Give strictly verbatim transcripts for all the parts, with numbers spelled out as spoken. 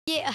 Yeah.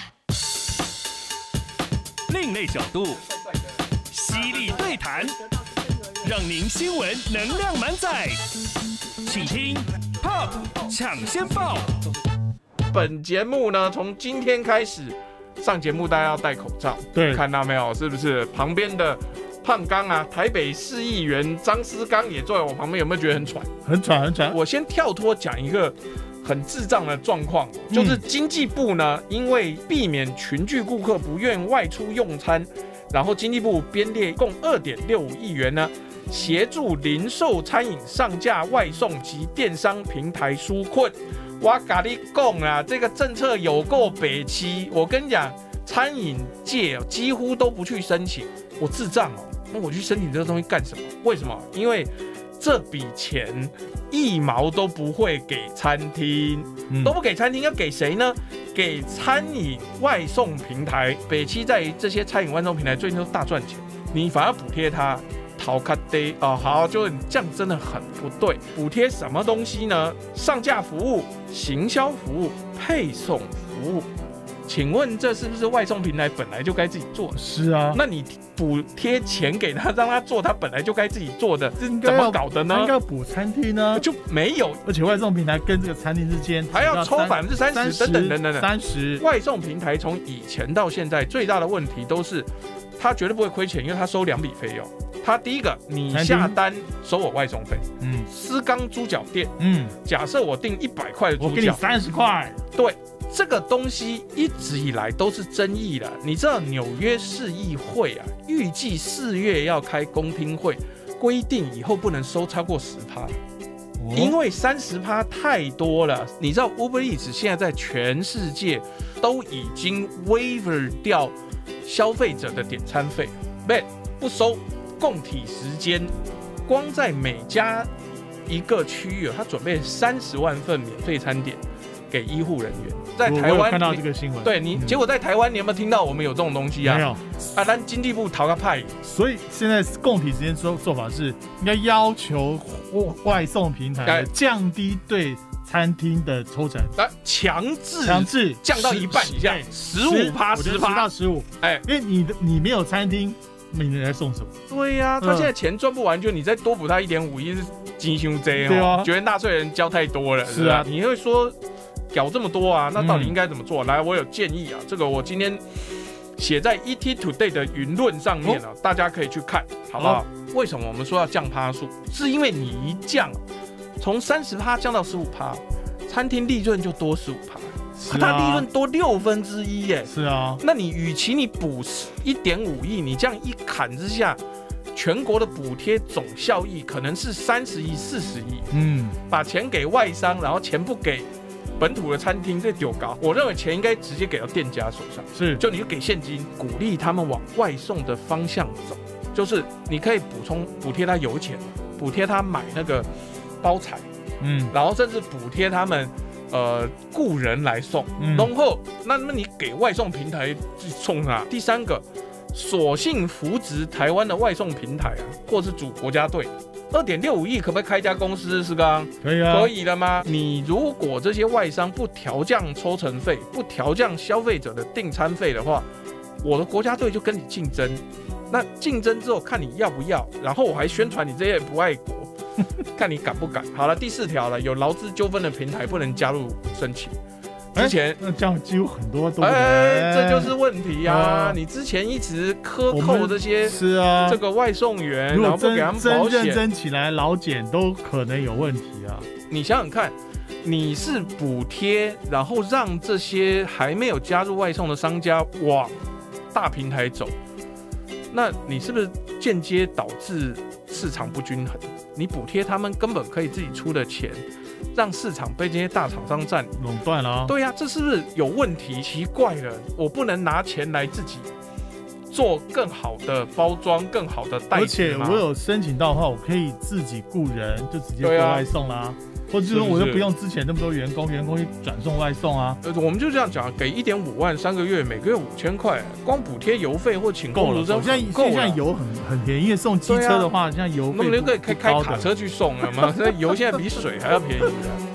另类角度，犀利对谈，让您新闻能量满载。请听 Pop 抢先报。 本节目呢，从今天开始上节目，大家要戴口罩。 对， 看到没有？是不是旁边的胖刚啊，台北市议员张思刚也坐在我旁边，有没有觉得很喘？ 很喘，很喘。 我先跳脱讲一个很智障的状况，就是经济部呢，因为避免群聚顾客不愿外出用餐，然后经济部编列共 二点六五亿元呢，协助零售餐饮上架外送及电商平台纾困。我跟你讲啊，这个政策有够北七。我跟你讲，餐饮界几乎都不去申请。我智障哦，那我去申请这个东西干什么？为什么？因为这笔钱一毛都不会给餐厅，嗯、都不给餐厅，要给谁呢？给餐饮外送平台。北七在这些餐饮外送平台最近都大赚钱，你反而补贴它。好卡得哦，好，就这样真的很不对。补贴什么东西呢？上架服务、行销服务、配送服务。请问这是不是外送平台本来就该自己做的？ 是啊， 那你补贴钱给他，让他做他本来就该自己做的，怎么搞的呢？ 应该要补餐厅呢， 就没有。 而且外送平台跟这个餐厅之间还要抽百分之三十，等等等等等。 三十。 外送平台从以前到现在最大的问题都是，他绝对不会亏钱，因为他收两笔费用。他第一个，你下单收我外送费，嗯，思刚猪脚店，嗯，假设我订一百块的猪脚， 我给你三十块， 对，这个东西一直以来都是争议的。你知道纽约市议会啊，预计四月要开公听会，规定以后不能收超过十趴，因为三十趴太多了。你知道 Uber Eats 现在在全世界都已经 waiver 掉消费者的点餐费，不不收。共体时间，光在每家一个区域，他准备三十万份免费餐点给医护人员。在台湾看到这个新闻， 对你，嗯、结果在台湾你有没有听到我们有这种东西啊？ 没有啊，但经济部逃个派。 所以现在共体时间做做法是，应该要求外送平台降低对餐厅的抽成， 啊，强制强制降到一半以下，十五趴十趴到十五，哎，因为你的你没有餐厅。每年来送什么？ 对呀、啊，他现在钱赚不完，就你再多补他一点五亿是金胸 J 哦，觉得纳税人交太多了。 是啊， 你会说搞这么多啊？那到底应该怎么做？嗯、来，我有建议啊，这个我今天写在 E T Today 的云论上面啊，哦、大家可以去看，好不好？哦、为什么我们说要降趴数？是因为你一降，从三十趴降到十五趴，餐厅利润就多十五趴。啊、它利润多六分之一耶！ 是啊， 那你与其你补一点五亿，你这样一砍之下，全国的补贴总效益可能是三十亿、四十亿。嗯，把钱给外商，然后钱不给本土的餐厅，这丢高。我认为钱应该直接给到店家手上， 是， 就你就给现金，鼓励他们往外送的方向走。就是你可以补充补贴他油钱，补贴他买那个包材，嗯，然后甚至补贴他们。呃，雇人来送，然后、嗯、那那你给外送平台送啊？第三个，索性扶植台湾的外送平台啊，或是组国家队，二点六五亿可不可以开一家公司？是刚可以啊， 可以了吗？你如果这些外商不调降抽成费，不调降消费者的订餐费的话，我的国家队就跟你竞争。那竞争之后看你要不要，然后我还宣传你这些不爱国。看你敢不敢。好了，第四条了，有劳资纠纷的平台不能加入申请。之前、欸、 那这样几乎很多都， 哎、欸，这就是问题啊！啊你之前一直克扣这些是啊， 这个外送员， 然后不给他们保险， 真认真起来，劳检都可能有问题啊！ 你想想看，你是补贴，然后让这些还没有加入外送的商家往大平台走，那你是不是间接导致市场不均衡？你补贴他们根本可以自己出的钱，让市场被这些大厂商占垄断了、啊。 对呀、啊，这是不是有问题？奇怪了，我不能拿钱来自己做更好的包装、更好的代理吗？ 而且我有申请到的话，我可以自己雇人，就直接做外送啦。或者是我又不用之前那么多员工，员工去转送外送啊。 呃，我们就这样讲，给一点五万三个月，每个月五千块，光补贴油费或请工读生现在现在油很很便宜，送机车的话，现在油费那么就可以开开卡车去送了嘛？这油现在比水还要便宜的。